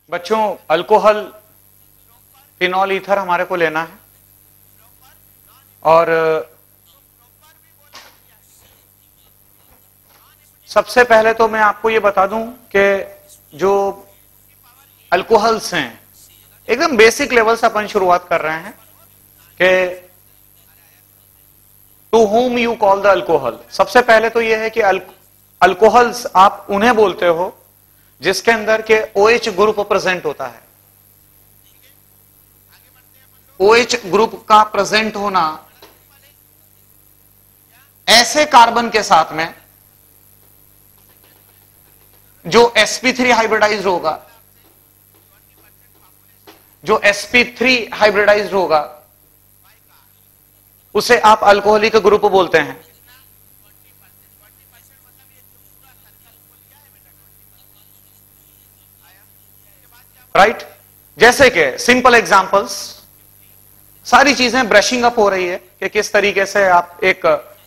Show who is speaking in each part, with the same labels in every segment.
Speaker 1: बच्चों alcohol phenol ether हमारे को लेना है और सबसे पहले तो मैं आपको ये बता दूं कि जो अल्कोहल्स हैं एकदम बेसिक लेवल से अपन शुरुआत कर रहे हैं कि to whom you call the alcohol. सबसे पहले तो यह है कि अल्कोहल्स आप उन्हें बोलते हो जिसके अंदर के OH ग्रुप प्रेजेंट होता है। OH ग्रुप का प्रेजेंट होना ऐसे कार्बन के साथ में जो sp3 हाइब्रिडाइज्ड होगा, जो sp3 हाइब्रिडाइज्ड होगा उसे आप अल्कोहलिक ग्रुप बोलते हैं। राइट जैसे कि सिंपल एग्जांपल्स, सारी चीजें ब्रशिंग अप हो रही है कि किस तरीके से आप एक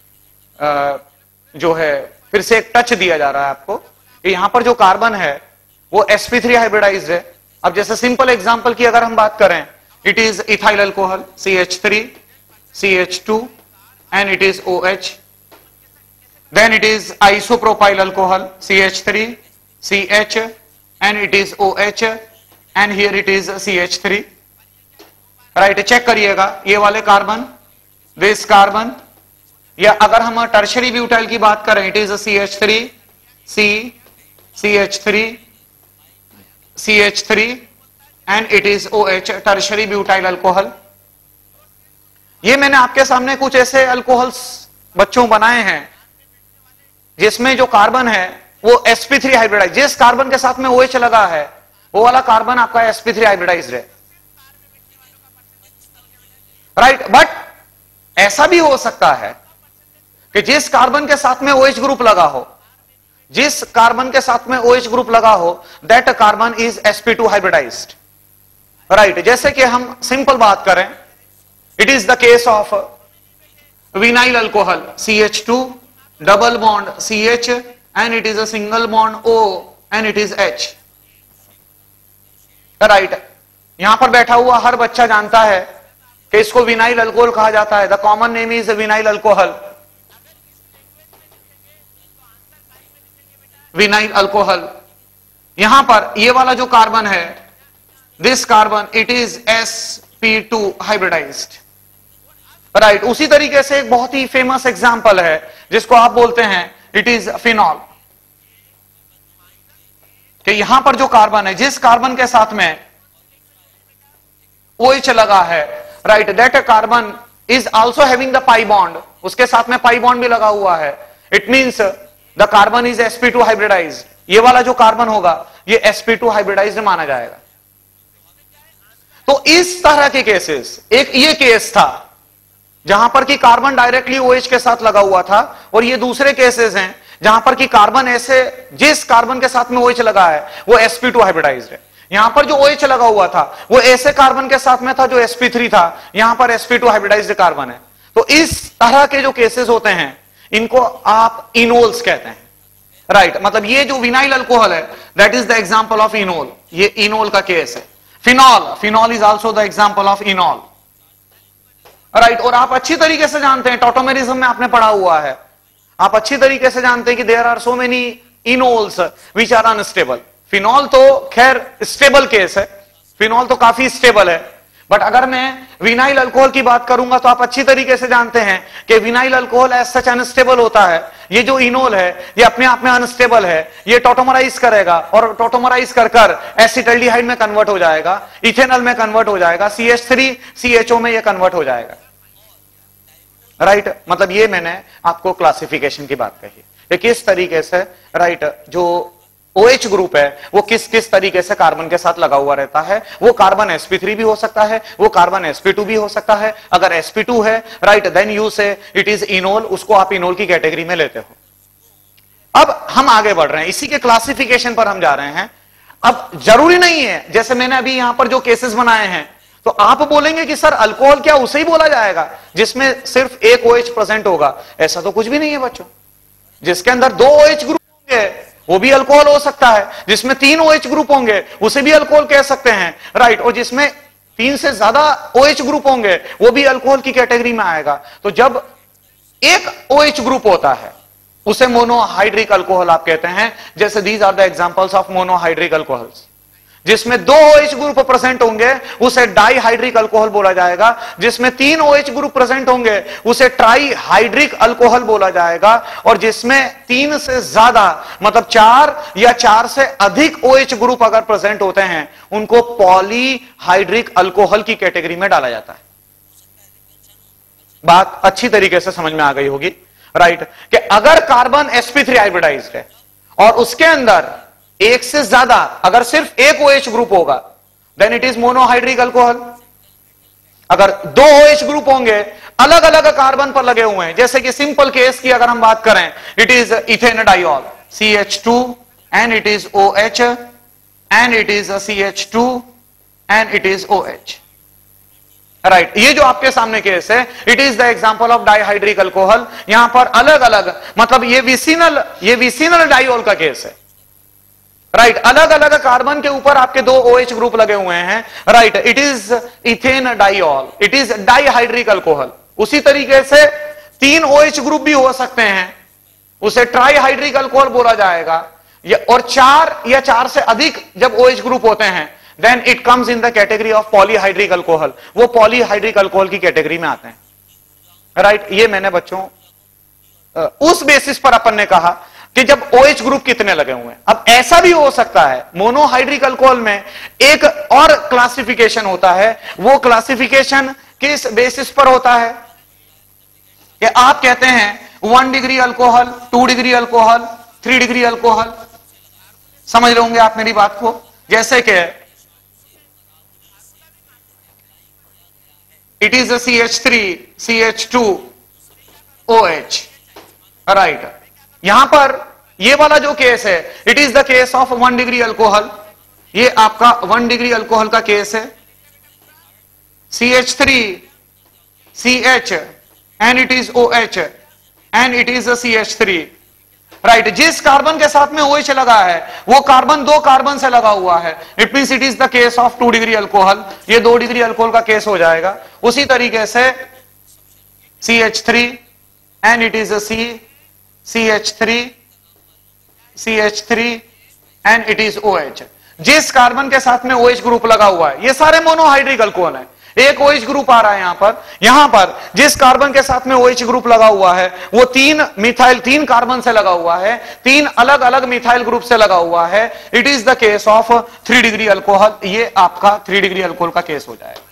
Speaker 1: जो है फिर से एक टच दिया जा रहा है आपको कि यहां पर जो कार्बन है वो sp3 हाइब्रिडाइज्ड है। अब जैसे सिंपल एग्जांपल की अगर हम बात करें, it is ethyl alcohol CH3 CH2 and it is OH. Then it is isopropyl alcohol CH3 CH and it is OH and here it is CH3. Right check करिएगा ये वाले कार्बन, दिस कार्बन, या अगर हम tertiary butyl की बात करें it is CH3 C CH3 CH3 and it is OH tertiary butyl alcohol. ये मैंने आपके सामने कुछ ऐसे अल्कोहल्स बच्चों बनाए हैं जिसमें जो कार्बन है वो sp3 हाइब्रिडाइज, जिस कार्बन के साथ में OH लगा है वो वाला कार्बन आपका sp3 हाइब्रिडाइज्ड है। राइट बट ऐसा भी हो सकता है कि जिस कार्बन के साथ में OH ग्रुप लगा हो, जिस कार्बन के साथ में OH ग्रुप लगा हो that carbon is sp2 hybridized. Right जैसे कि हम सिंपल बात करें, it is the case of vinyl alcohol CH2 double bond CH and it is a single bond O and it is H। Right यहां पर बैठा हुआ हर बच्चा जानता है कि इसको विनाइल अल्कोहल कहा जाता है। The common name is vinyl alcohol. Vinyl alcohol यहां पर ये वाला जो कार्बन है this carbon it is sp2 hybridized. Right उसी तरीके से एक बहुत ही फेमस एग्जांपल है जिसको आप बोलते हैं इट इज फिनॉल, कि यहां पर जो कार्बन है जिस कार्बन के साथ में OH लगा है, right that carbon is also having the pi bond, उसके साथ में पाई बॉन्ड भी लगा हुआ है। It means the carbon is sp2 hybridized. ये वाला जो कार्बन होगा ये sp2 हाइब्रिडाइज्ड माना जाएगा। तो इस तरह के केसेस, एक ये केस था जहां पर कि कार्बन डायरेक्टली OH के साथ लगा हुआ था, और ये दूसरे केसेस हैं जहां पर कि कार्बन ऐसे जिस कार्बन के साथ में OH लगा है वो sp2 हाइब्रिडाइज्ड है। यहां पर जो OH लगा हुआ था वो ऐसे कार्बन के साथ में था जो sp3 था, यहां पर sp2 हाइब्रिडाइज्ड कार्बन है। तो इस तरह के जो केसेस होते हैं इनको आप इनोल्स कहते हैं। राइट मतलब ये जो विनाइल अल्कोहल है that is the example of enol, ये इनोल का केस है। Phenol is also the example of enol. Right और आप अच्छी तरीके से जानते हैं, टॉटोमेरिज्म में आपने पढ़ा हुआ है, आप अच्छी तरीके से जानते हैं कि there are so many enols which are unstable. Phenol तो खैर स्टेबल केस है, फिनॉल तो काफी स्टेबल है, बट अगर मैं विनाइल अल्कोहल की बात करूंगा तो आप अच्छी तरीके से जानते हैं कि vinyl alcohol as such unstable होता है। ये जो इनोल है ये अपने आप में अनस्टेबल है, ये टॉटोमराइज करेगा और टॉटोमराइज कर एसिटल्डिहाइड में कन्वर्ट हो जाएगा, इथेनॉल में कन्वर्ट हो जाएगा, CH3 CHO में ये कन्वर्ट हो जाएगा। राइट मतलब ये मैंने आपको क्लासिफिकेशन की बात कही कि किस तरीके से राइट जो OH ग्रुप है वो किस किस तरीके से कार्बन के साथ लगा हुआ रहता है। वो कार्बन sp3 भी हो सकता है, वो कार्बन sp2 भी हो सकता है। अगर sp2 है right then you say it is enol, उसको आप इनोल की कैटेगरी में लेते हो। अब हम आगे बढ़ रहे हैं, इसी के क्लासिफिकेशन पर हम जा रहे हैं। अब जरूरी नहीं है, जैसे मैंने अभी यहां पर जो केसेस बनाए हैं तो आप बोलेंगे कि सर अल्कोहल क्या उसे ही बोला जाएगा जिसमें सिर्फ एक OH प्रेजेंट होगा? ऐसा तो कुछ भी नहीं है बच्चों। जिसके अंदर दो OH ग्रुप होंगे वो भी अल्कोहल हो सकता है। जिसमें 3 OH ग्रुप होंगे उसे भी अल्कोहल कह सकते हैं, राइट। और जिसमें 3 से ज्यादा OH ग्रुप होंगे वो भी अल्कोहल की कैटेगरी में आएगा। तो जब एक OH ग्रुप होता है उसे मोनोहाइड्रिक अल्कोहल आप कहते हैं। जैसे these are the examples of monohydric alcohols. जिसमें 2 OH ग्रुप प्रेजेंट होंगे उसे डाइहाइड्रिक अल्कोहल बोला जाएगा। जिसमें 3 OH ग्रुप प्रेजेंट होंगे उसे ट्राइहाइड्रिक अल्कोहल बोला जाएगा। और जिसमें 3 से ज्यादा मतलब 4 या 4 से अधिक OH ग्रुप अगर प्रेजेंट होते हैं उनको पॉलीहाइड्रिक अल्कोहल की कैटेगरी में डाला जाता है। बात अच्छी तरीके से समझ में आ गई होगी, राइट। कि अगर कार्बन sp3 हाइब्रिडाइज्ड है और उसके अंदर एक से ज्यादा अगर सिर्फ एक OH ग्रुप होगा then it is monohydric alcohol. अगर 2 OH ग्रुप होंगे अलग अलग कार्बन पर लगे हुए हैं, जैसे कि सिंपल केस की अगर हम बात करें, it is ethane diol CH2 and it is OH and it is CH2 and it is OH, right. ये जो आपके सामने केस है it is the example of dihydric alcohol. यहां पर अलग अलग मतलब ये विसिनल डाइऑल का केस है, राइट। अलग अलग कार्बन के ऊपर आपके 2 OH ग्रुप लगे हुए हैं, right. It is ethane diol, it is dihydric alcohol. उसी तरीके से 3 OH ग्रुप भी हो सकते हैं, उसे ट्राइहाइड्रिक अल्कोहल बोला जाएगा। और 4 या 4 से अधिक जब OH ग्रुप होते हैं then it comes in the category of polyhydric alcohol. वो पॉलीहाइड्रिक अल्कोहल की कैटेगरी में आते हैं, राइट। ये मैंने बच्चों उस बेसिस पर अपन ने कहा कि जब OH ग्रुप कितने लगे हुए हैं। अब ऐसा भी हो सकता है मोनोहाइड्रिक अल्कोहल में एक और क्लासिफिकेशन होता है। वो क्लासिफिकेशन किस बेसिस पर होता है कि आप कहते हैं 1 degree alcohol, 2 degree alcohol, 3 degree alcohol. समझ रहे होंगे आप मेरी बात को। जैसे कि it is CH3 CH2 OH, right. यहां पर ये वाला जो केस है it is the case of 1 degree alcohol. ये आपका 1 डिग्री अल्कोहल का केस है। CH3 CH and it is OH and it is CH3, right. जिस कार्बन के साथ में OH लगा है वो कार्बन 2 कार्बन से लगा हुआ है। It means it is the case of 2 degree alcohol. ये 2 डिग्री अल्कोहल का केस हो जाएगा। उसी तरीके से CH3 and it is CH3 and it is OH। जिस कार्बन के साथ में OH ग्रुप लगा हुआ है, ये सारे मोनोहाइड्रिक अल्कोहल है। एक OH ग्रुप आ रहा है यहां पर जिस कार्बन के साथ में OH ग्रुप लगा हुआ है वो 3 कार्बन से लगा हुआ है, 3 अलग अलग मिथाइल ग्रुप से लगा हुआ है। It is the case of 3 degree alcohol. ये आपका 3 डिग्री अल्कोहल का केस हो जाएगा।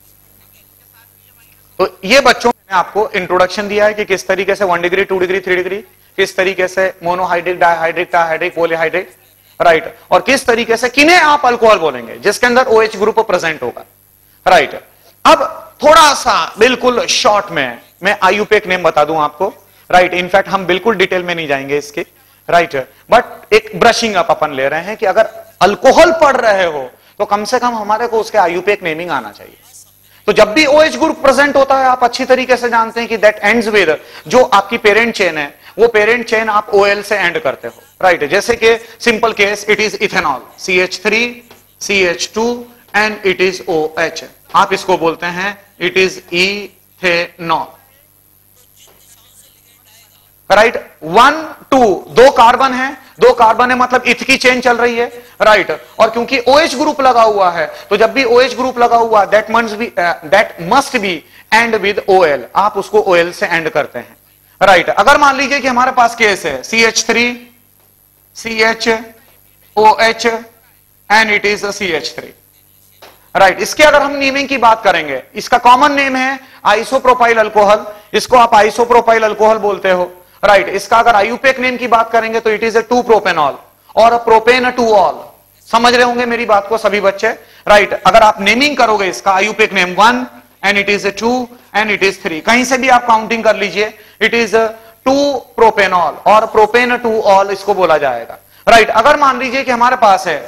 Speaker 1: तो ये बच्चों मैंने आपको इंट्रोडक्शन दिया है कि किस तरीके से 1 डिग्री, 2 डिग्री, 3 डिग्री, किस तरीके से monohydric, dihydric, trihydric, polyhydric, right. और किस तरीके से किन्हें आप अल्कोहल बोलेंगे जिसके अंदर OH ग्रुप प्रेजेंट होगा, राइट। अब थोड़ा सा बिल्कुल शॉर्ट में मैं आयुपेक नेम बता दूं आपको, राइट। इनफैक्ट हम बिल्कुल डिटेल में नहीं जाएंगे इसके, राइट। बट एक ब्रशिंग अप अपन ले रहे हैं कि अगर अल्कोहल पढ़ रहे हो तो कम से कम हमारे को उसके आयुपेक नेमिंग आना चाहिए। तो जब भी OH ग्रुप प्रेजेंट होता है आप अच्छी तरीके से जानते हैं कि दैट एंड्स विद, जो आपकी पेरेंट चेन है वो पेरेंट चेन आप OL से एंड करते हो, राइट। जैसे कि simple case it is ethanol CH3 CH2 and it is OH। आप इसको बोलते हैं it is ethanol, right. 1 2 2 carbon है, 2 कार्बन है मतलब इथ की चेन चल रही है, राइट। और क्योंकि OH ग्रुप लगा हुआ है तो जब भी OH ग्रुप लगा हुआ that must be end with OL, आप उसको OL से एंड करते हैं, राइट। अगर मान लीजिए कि हमारे पास केस है CH3 CH OH and it is CH3, right. इसके अगर हम नेमिंग की बात करेंगे, इसका कॉमन नेम है आइसोप्रोपाइल अल्कोहल। इसको आप आइसोप्रोपाइल अल्कोहल बोलते हो, राइट। इसका अगर आयुपेक नेम की बात करेंगे तो इट इज 2 प्रोपेनॉल और प्रोपेन 2 ऑल। समझ रहे होंगे मेरी बात को सभी बच्चे, राइट। अगर आप नेमिंग करोगे इसका IUPAC name 1 and it is 2 and it is 3, कहीं से भी आप काउंटिंग कर लीजिए, इट इज 2 प्रोपेनॉल और प्रोपेन 2 ऑल इसको बोला जाएगा, राइट। अगर मान लीजिए कि हमारे पास है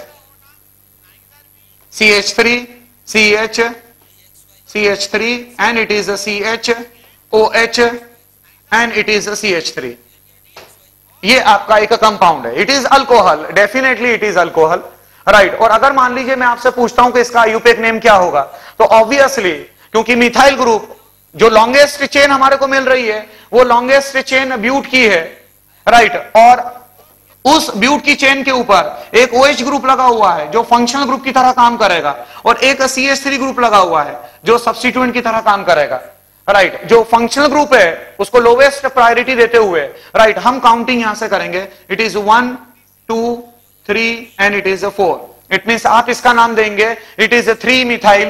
Speaker 1: CH3 CH CH3 and it is a CH OH and it is a CH3, ये आपका एक कंपाउंड है, it is alcohol, definitely it is alcohol, right. और अगर मान लीजिए मैं आपसे पूछता हूं कि इसका आईयूपीएक नेम क्या होगा, तो ऑब्वियसली क्योंकि मिथाइल ग्रुप जो लॉन्गेस्ट चेन हमारे को मिल रही है वो लॉन्गेस्ट चेन ब्यूट की है, राइट। और उस ब्यूट की चेन के ऊपर एक OH ग्रुप लगा हुआ है जो फंक्शनल ग्रुप की तरह काम करेगा, और एक CH3 ग्रुप लगा हुआ है जो सब्स्टिट्यूएंट की तरह काम करेगा, राइट। जो फंक्शनल ग्रुप है उसको लोवेस्ट प्रायोरिटी देते हुए, राइट, हम काउंटिंग यहां से करेंगे, it is 1 2 3 and it is 4। It means आप इसका नाम देंगे, इट इज 3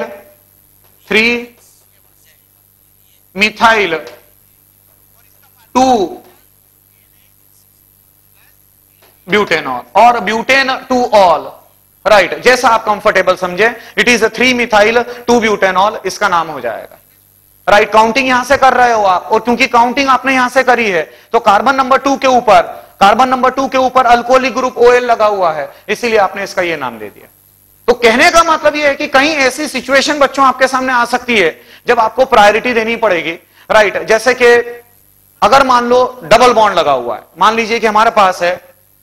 Speaker 1: मिथाइल 2 ब्यूटेनॉल और ब्यूटेन टू ऑल, राइट, जैसा आप कंफर्टेबल समझे, इट इज 3 मिथाइल 2 ब्यूटेनॉल, इसका नाम हो जाएगा, राइट। काउंटिंग यहां से कर रहे हो आप, और क्योंकि काउंटिंग आपने यहां से करी है तो कार्बन नंबर 2 के ऊपर अल्कोहलिक ग्रुप OL लगा हुआ है, इसीलिए आपने इसका यह नाम दे दिया। तो कहने का मतलब यह है कि कहीं ऐसी सिचुएशन बच्चों आपके सामने आ सकती है जब आपको प्रायोरिटी देनी पड़ेगी, राइट। जैसे कि अगर मान लो डबल बॉन्ड लगा हुआ है, मान लीजिए कि हमारे पास है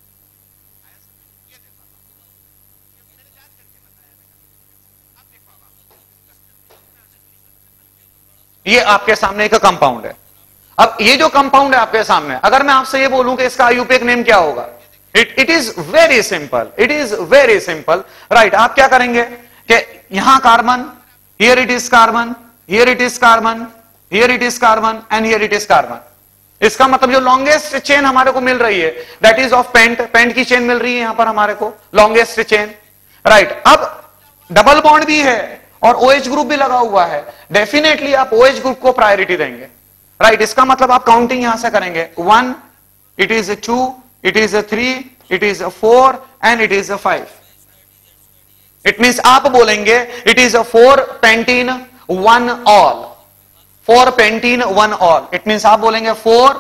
Speaker 1: ये आपके सामने एक कंपाउंड है। अब ये जो कंपाउंड है आपके सामने, अगर मैं आपसे ये बोलूं कि इसका आईयूपीएक नेम क्या होगा, it is very simple, it is very simple, right. आप क्या करेंगे कि यहां carbon, here it is carbon, here it is carbon, here it is carbon and here it is carbon. इसका मतलब जो लॉन्गेस्ट चेन हमारे को मिल रही है दैट इज ऑफ पेंट की चेन मिल रही है यहां पर हमारे को, लॉन्गेस्ट चेन, राइट। अब डबल बॉन्ड भी है और OH ग्रुप भी लगा हुआ है, डेफिनेटली आप OH ग्रुप को प्रायोरिटी देंगे, राइट। इसका मतलब आप काउंटिंग यहां से करेंगे, 1, it is 2, it is 3, it is 4 and it is 5। It means आप बोलेंगे it is 4 pentene 1 ol, 4 pentene 1 ol. It means आप बोलेंगे 4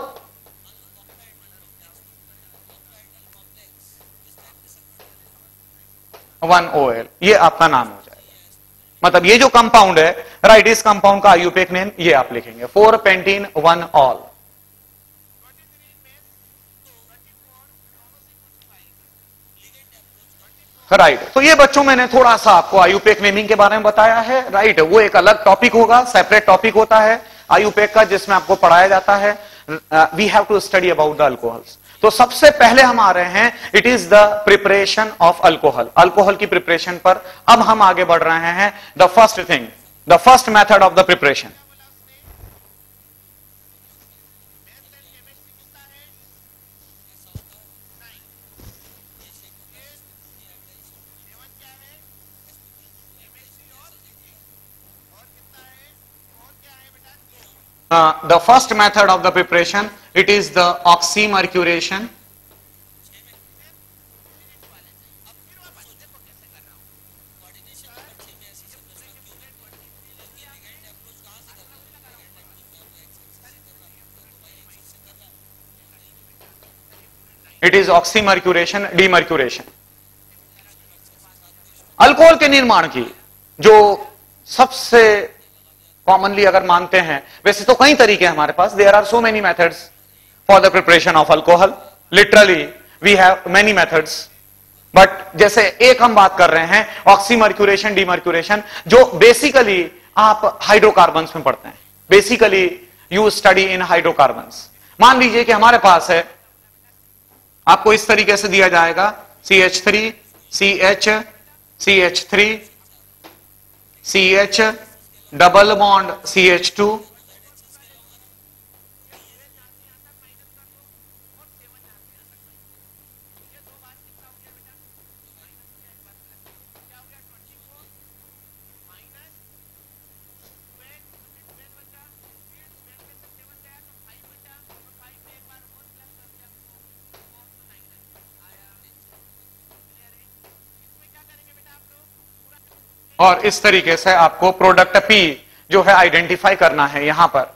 Speaker 1: 1 OL, ये आपका नाम हो जाएगा। मतलब ये जो कंपाउंड है, राइट, इस कंपाउंड का आईयूपीएक नेम ये आप लिखेंगे, 4 पेंटीन 1 ऑल। राइट, तो ये बच्चों मैंने थोड़ा सा आपको आईयूपीएक नेमिंग के बारे में बताया है, राइट। वो एक अलग टॉपिक होगा, सेपरेट टॉपिक होता है आईयूपीएक का, जिसमें आपको पढ़ाया जाता है। We have to study about the alcohols. तो सबसे पहले हम आ रहे हैं, it is the preparation of alcohol, alcohol की प्रिपरेशन पर अब हम आगे बढ़ रहे हैं। The first thing, the first method of the preparation, the first method of the preparation, it is the oxy-mercuration. It is oxy-mercuration, demercuration. Alcohol के निर्माण की जो सबसे कॉमनली अगर मानते हैं, वैसे तो कई तरीके हैं हमारे पास, there are so many methods for the preparation of alcohol, literally we have many methods, but जैसे एक हम बात कर रहे हैं ऑक्सीमर्क्यूरेशन, डीमर्क्यूरेशन, जो बेसिकली आप हाइड्रोकार्बन्स में पढ़ते हैं, basically you study in hydrocarbons. मान लीजिए कि हमारे पास है, आपको इस तरीके से दिया जाएगा CH3 CH CH3 CH double bond CH2, और इस तरीके से आपको प्रोडक्ट P जो है आइडेंटिफाई करना है यहां पर।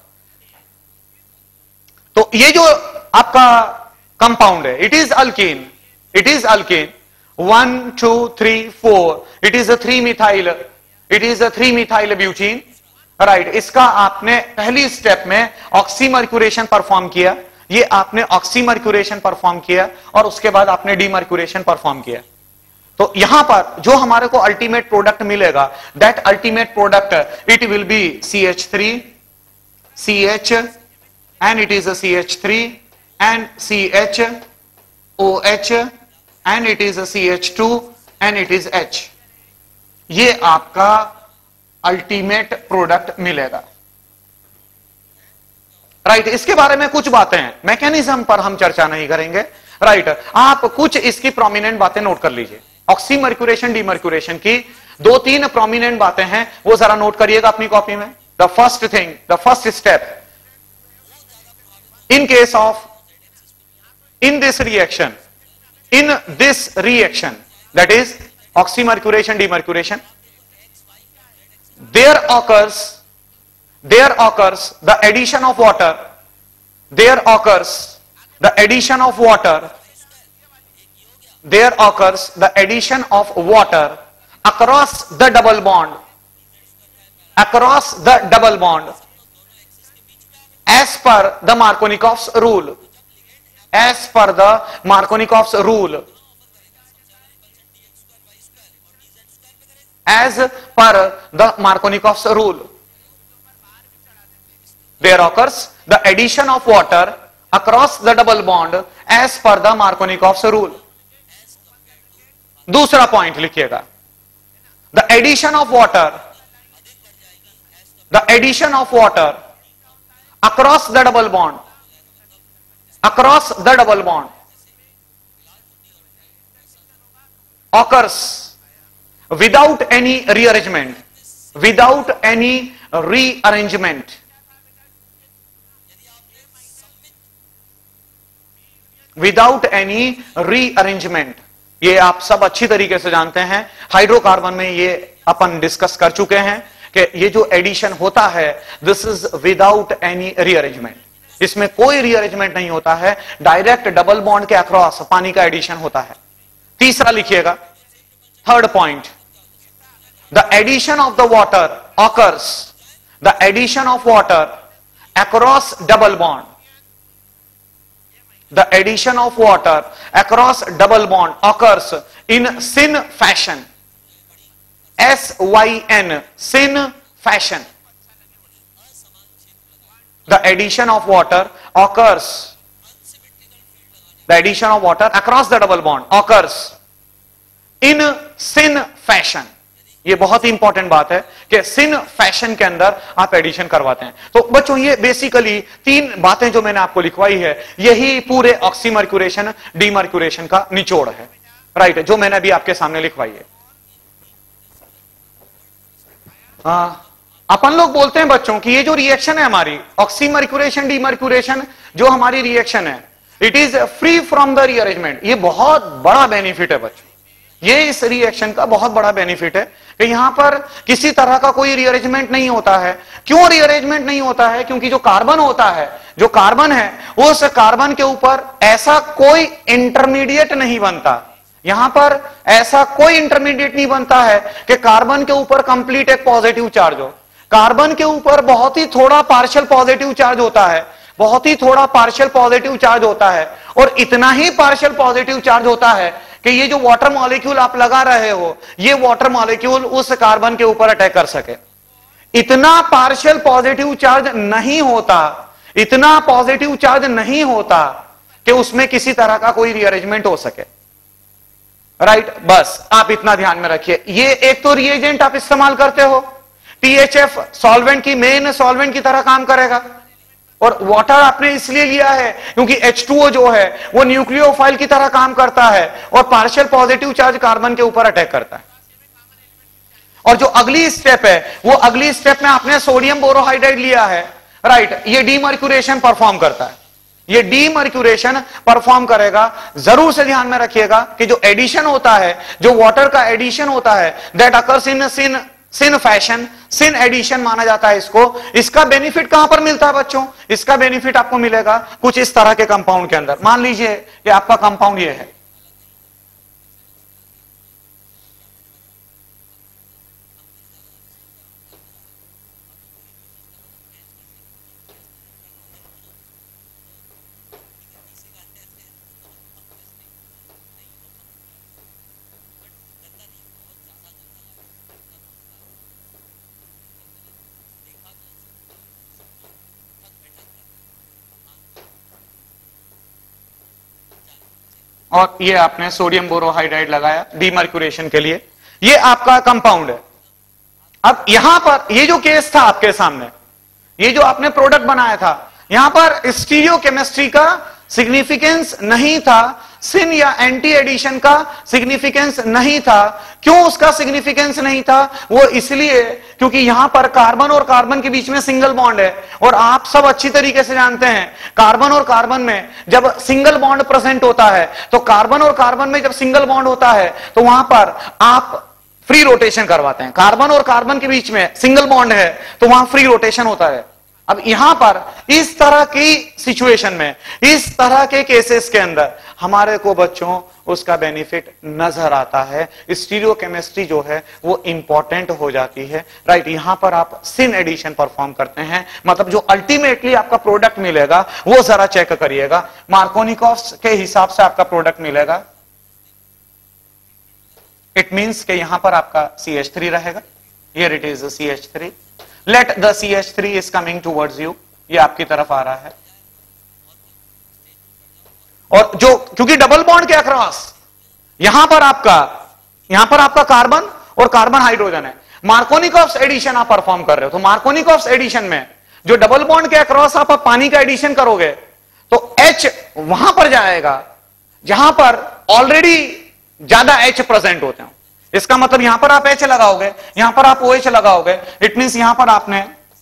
Speaker 1: तो ये जो आपका कंपाउंड है, it is alkene, it is alkene 1 2 3 4, it is 3 methyl, it is 3 methyl butene, right. इसका आपने पहली स्टेप में ऑक्सीमर्क्यूरेशन परफॉर्म किया, ये आपने ऑक्सीमर्क्यूरेशन परफॉर्म किया और उसके बाद आपने डीमर्क्यूरेशन परफॉर्म किया। तो यहां पर जो हमारे को अल्टीमेट प्रोडक्ट मिलेगा, that ultimate product it will be CH3 CH and it is a CH3 and CH OH and it is a CH2 and it is H। ये आपका अल्टीमेट प्रोडक्ट मिलेगा। राइट, इसके बारे में कुछ बातें हैं, मैकेनिज्म पर हम चर्चा नहीं करेंगे। राइट, आप कुछ इसकी प्रोमिनेंट बातें नोट कर लीजिए। ऑक्सीमर्क्यूरेशन डीमर्क्यूरेशन की 2-3 प्रोमिनेंट बातें हैं, वो जरा नोट करिएगा अपनी कॉपी में। The first thing, the first step, in case of in this reaction that is oxymercuration demercuration, there occurs the addition of water, there occurs the addition of water across the double bond as per the Markovnikov's rule, as per the Markovnikov's rule, as per the Markovnikov's rule, there occurs the addition of water across the double bond as per the Markovnikov's rule। दूसरा point लिखिएगा, the addition of water across the double bond occurs without any rearrangement, ये आप सब अच्छी तरीके से जानते हैं। हाइड्रोकार्बन में ये अपन डिस्कस कर चुके हैं कि ये जो एडिशन होता है, this is without any rearrangement, इसमें कोई रीअरेंजमेंट नहीं होता है, डायरेक्ट डबल बॉन्ड के अक्रॉस पानी का एडिशन होता है। तीसरा लिखिएगा, third point, the addition of the water occurs, the addition of water across double bond, the addition of water across double bond occurs in syn fashion, SYN, syn fashion। the addition of water occurs, the addition of water across the double bond occurs in syn fashion। ये बहुत ही important बात है कि सिन fashion के अंदर आप addition करवाते हैं। तो बच्चों ये बेसिकली 3 बातें जो मैंने आपको लिखवाई है, यही पूरे ऑक्सीमर्क्यूरेशन डीमर्क्यूरेशन का निचोड़ है। राइट, जो मैंने अभी आपके सामने लिखवाई है। अपन लोग बोलते हैं बच्चों कि ये जो रिएक्शन है हमारी ऑक्सीमर्क्यूरेशन डीमर्क्यूरेशन, जो हमारी रिएक्शन है, it is free from the rearrangement. ये बहुत बड़ा बेनिफिट है बच्चों, ये इस रिएक्शन का बहुत बड़ा बेनिफिट है कि यहां पर किसी तरह का कोई रीअरेंजमेंट नहीं होता है। क्यों रीअरेंजमेंट नहीं होता है? क्योंकि जो कार्बन होता है, जो कार्बन है, उस कार्बन के ऊपर ऐसा कोई इंटरमीडिएट नहीं बनता। यहां पर ऐसा कोई इंटरमीडिएट नहीं बनता है कि कार्बन के ऊपर कंप्लीट एक पॉजिटिव चार्ज हो। कार्बन के ऊपर बहुत ही थोड़ा पार्शियल पॉजिटिव चार्ज होता है, बहुत ही थोड़ा पार्शियल पॉजिटिव चार्ज होता है, और इतना ही पार्शियल पॉजिटिव चार्ज होता है कि ये जो वाटर मॉलिक्यूल आप लगा रहे हो, ये वाटर मॉलिक्यूल उस कार्बन के ऊपर अटैक कर सके। इतना पार्शियल पॉजिटिव चार्ज नहीं होता, इतना पॉजिटिव चार्ज नहीं होता कि उसमें किसी तरह का कोई रीअरेंजमेंट हो सके। राइट, बस आप इतना ध्यान में रखिए। ये एक तो रिएजेंट आप इस्तेमाल करते हो, THF सॉल्वेंट की, मेन सॉल्वेंट की तरह काम करेगा, और वाटर आपने इसलिए लिया है क्योंकि H2O जो है वो न्यूक्लियोफाइल की तरह काम करता है और पार्शियल पॉजिटिव चार्ज कार्बन के ऊपर अटैक करता है। और जो अगली स्टेप है, वो अगली स्टेप में आपने सोडियम बोरोहाइड्राइड लिया है। राइट, ये डीमर्क्यूरेशन परफॉर्म करता है, ये डीमर्क्यूरेशन परफॉर्म करेगा। जरूर से ध्यान में रखिएगा कि जो एडिशन होता है, जो वाटर का एडिशन होता है, that occurs in syn fashion, syn addition माना जाता है इसको। इसका बेनिफिट कहां पर मिलता है बच्चों? इसका बेनिफिट आपको मिलेगा कुछ इस तरह के कंपाउंड के अंदर। मान लीजिए कि आपका कंपाउंड ये है, और ये आपने सोडियम बोरोहाइड्राइड लगाया डीमर्क्यूरेशन के लिए, ये आपका कंपाउंड है। अब यहां पर ये जो केस था आपके सामने, ये जो आपने प्रोडक्ट बनाया था, यहां पर स्टीरियोकेमिस्ट्री का सिग्निफिकेंस नहीं था, सिन या एंटी एडिशन का सिग्निफिकेंस नहीं था। क्यों उसका सिग्निफिकेंस नहीं था? वो इसलिए क्योंकि यहां पर कार्बन और कार्बन के बीच में सिंगल बॉन्ड है, और आप सब अच्छी तरीके से जानते हैं कार्बन और कार्बन में जब सिंगल बॉन्ड प्रेजेंट होता है, तो कार्बन और कार्बन में जब सिंगल बॉन्ड होता है तो वहां पर आप फ्री रोटेशन करवाते हैं। कार्बन और कार्बन के बीच में सिंगल बॉन्ड है तो वहां फ्री रोटेशन होता है। अब यहां पर इस तरह की सिचुएशन में, इस तरह के केसेस के अंदर हमारे को बच्चों उसका बेनिफिट नजर आता है। स्टीरियोकेमिस्ट्री जो है वो इंपॉर्टेंट हो जाती है, राइट। यहां पर आप सिन एडिशन परफॉर्म करते हैं, मतलब जो अल्टीमेटली आपका प्रोडक्ट मिलेगा वो जरा चेक करिएगा। मार्कोनिकॉफ के हिसाब से आपका प्रोडक्ट मिलेगा, इट मींस कि यहां पर आपका CH3 रहेगा। Here it is CH3, let the CH3 is coming towards you, ये आपकी तरफ आ रहा है। और जो क्योंकि डबल बॉन्ड के अक्रॉस यहां पर आपका कार्बन और कार्बन हाइड्रोजन है, मार्कोनिकॉफ एडिशन आप परफॉर्म कर रहे हो, तो मार्कोनिकॉफ एडिशन में जो डबल बॉन्ड के अक्रॉस आप पानी का एडिशन करोगे तो H वहां पर जाएगा जहां पर ऑलरेडी ज्यादा H प्रेजेंट होते हैं। इसका मतलब यहां पर आप H लगाओगे, यहां पर आप OH लगाओगे, इट मींस यहां पर आपने,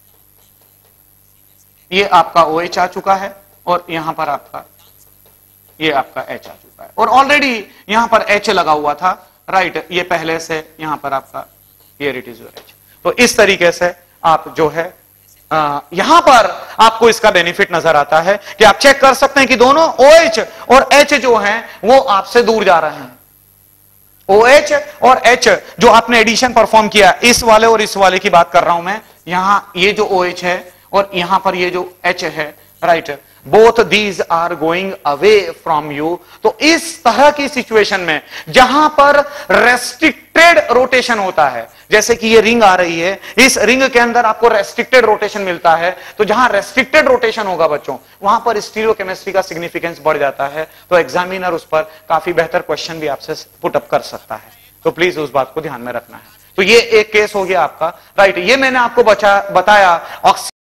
Speaker 1: ये आपका OH आ चुका है और यहां पर आपका ये आपका H आ चुका है, और ऑलरेडी यहां पर H लगा हुआ था, राइट। ये पहले से यहां पर आपका here it is your H। तो इस तरीके से आप जो है यहां पर आपको इसका बेनिफिट नजर आता है कि आप चेक कर सकते हैं कि दोनों OH और H जो हैं वो आपसे दूर जा रहे हैं। OH और H जो आपने एडिशन परफॉर्म किया, इस वाले और इस वाले की बात कर रहा हूं मैं, यहां ये जो OH है और यहां पर ये जो H है, right, both these are going away from you. तो इस तरह की सिचुएशन में जहां पर रेस्ट्रिक्टेड रोटेशन होता है, जैसे कि ये रिंग आ रही है, इस रिंग के अंदर आपको रेस्ट्रिक्टेड रोटेशन मिलता है, तो जहां रेस्ट्रिक्टेड रोटेशन होगा बच्चों, वहां पर स्टीरियोकेमिस्ट्री का सिग्निफिकेंस बढ़ जाता है। तो एग्जामिनर उस पर काफी बेहतर क्वेश्चन भी आपसे पुट अप कर सकता है, तो प्लीज उस बात को ध्यान में रखना है। तो ये एक केस हो गया आपका, राइट। ये मैंने आपको बताया ऑक्सी